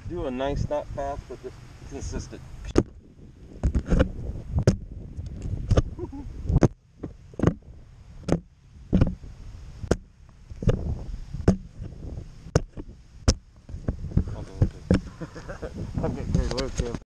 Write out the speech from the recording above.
do a nice, not fast, but just consistent. Okay, great work, Tim.